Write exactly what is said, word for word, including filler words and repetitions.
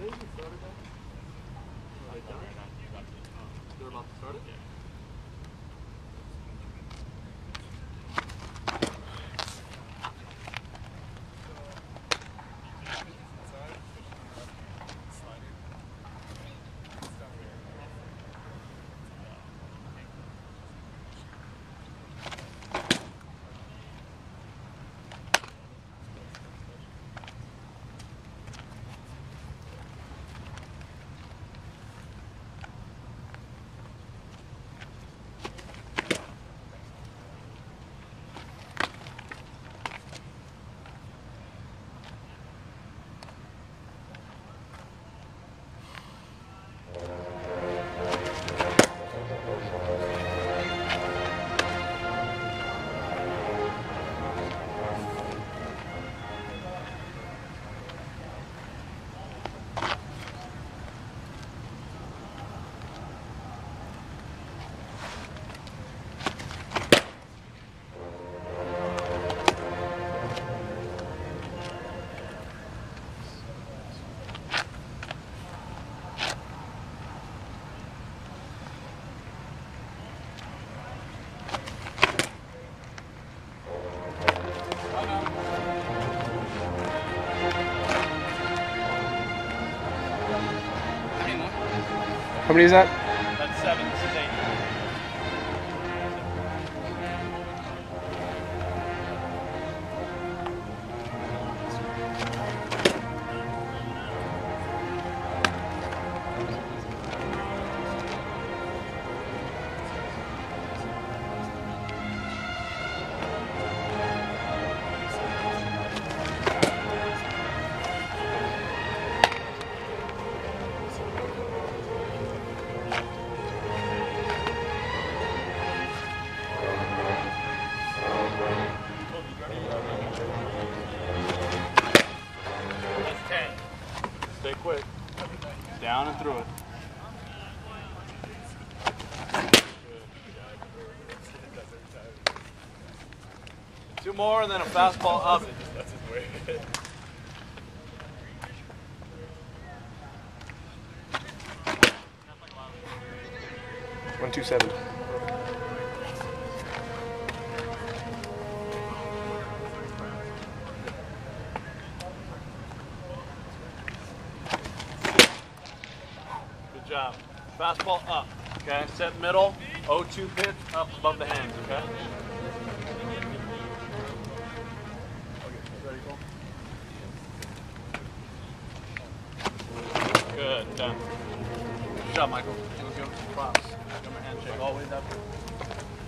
they even started that? Are they done? They're about to start it? Yeah. How many is that? That's seven. This is eight. Stay quick. Down and through it. Two more and then a fastball up. That's his way. One two seven. Good job. Fastball up. Okay. Set middle. oh two pitch up above the hands. Okay. Good. Done. Good job, Michael. Let's go. Props. Give him a handshake. Always after.